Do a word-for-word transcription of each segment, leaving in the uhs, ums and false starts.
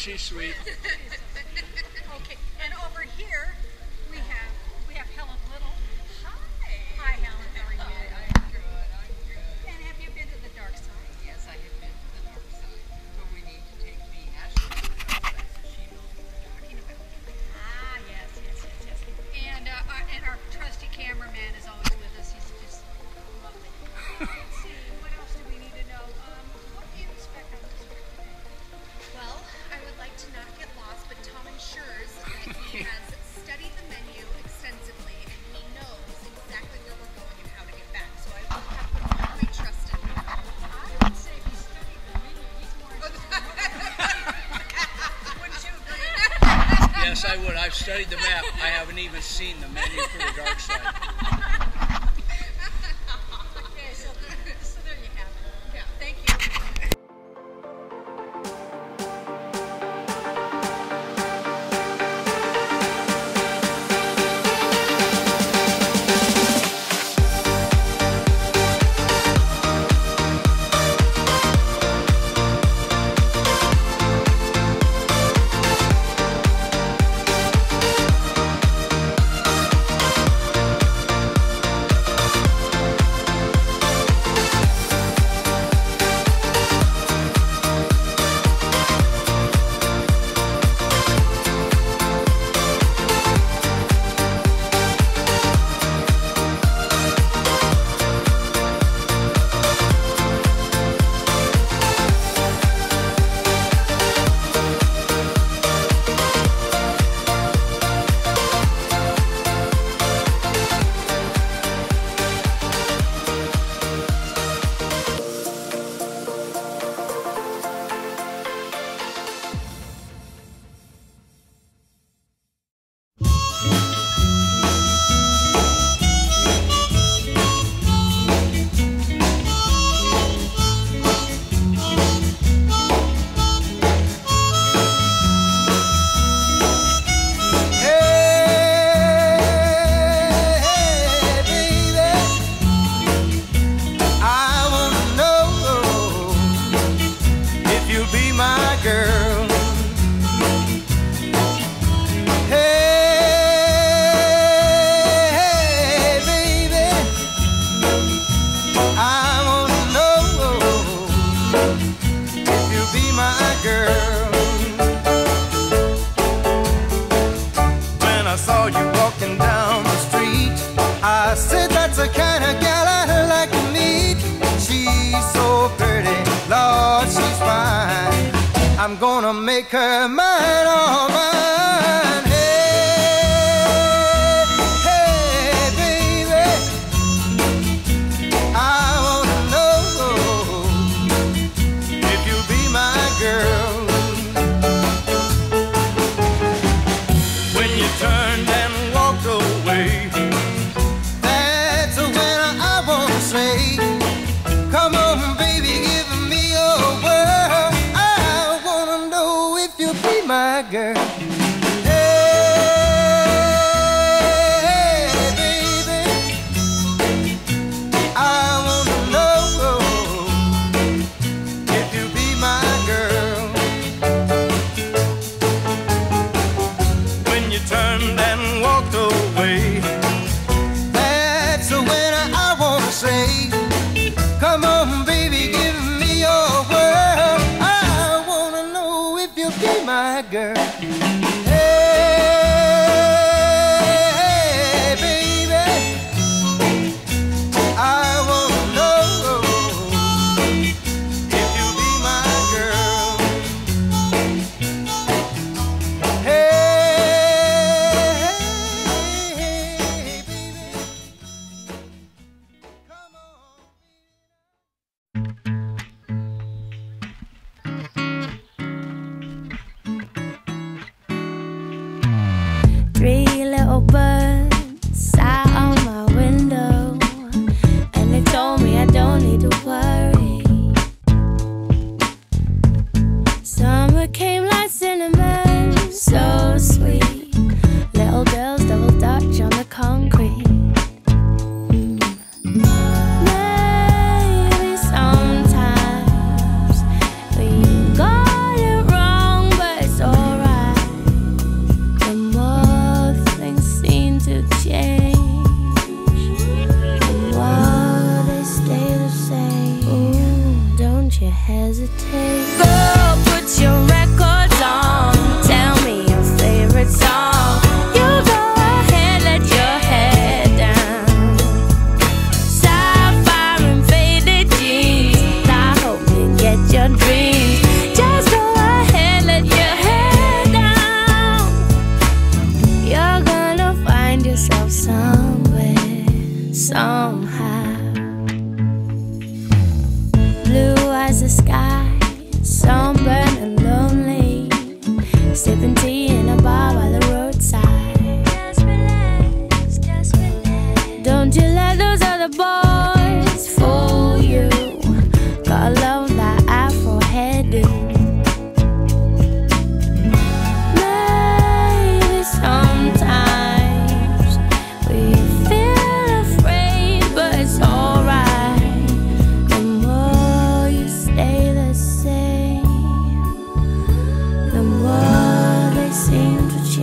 she's sweet. Okay, and over here we have we have Helen Little. Hi. Hi, Helen. How are you? I'm good. I'm good. And have you been to the dark side? Yes, I have been to the dark side, but we need to take the Ashley to the dark side so she knows what we're talking about. Ah, yes, yes, yes, yes. And uh, our, and our trusty cameraman is always with us. He's just lovely. Let's see, what else do we need to know? Um, what do you expect on this trip today? Well, I would like to not get lost, but Tom ensures that he has studied the menu extensively and he knows exactly where we're going and how to get back. So I will have put all my trust in him. I would say he studied the menu. He's more interested in Wouldn't you agree? Yes, I would. I've studied the map. I haven't even seen the menu for the dark side. Okay, so, so there you have it. Yeah, thank you. I'm gonna make her mine, all mine. Hey, hey, baby, I wanna know if you'll be my girl. When you turned and walked away, that's when I wanna say, come on, baby, give me your word. My girl, hey, baby, I wanna know if you be my girl. When you turned and walked away, that's when I wanna say, come on, baby, give me your word. I wanna know if you be my girl. Hey, baby, I wanna know if you be my girl. Hey, baby, come on. Three little birds sat on my window, and they told me I don't need to worry. Summer came like cinnamon, so sweet. Little girls double dutch on the concrete. Maybe sometimes we got it wrong, but it's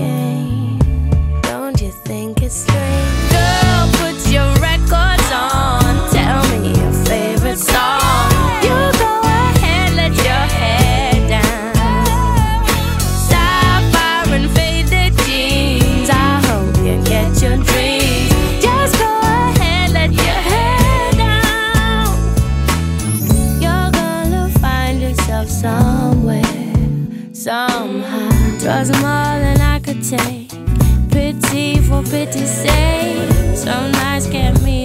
game. Don't you think it's strange? Girl, put your records on. Tell me your favorite song. You go ahead, let your hair down. Sapphire and faded jeans. I hope you get your dreams. Just go ahead, let your hair down. You're gonna find yourself somewhere, somehow. Trust more than I could take. Pity for pity's sake. Some nights kept me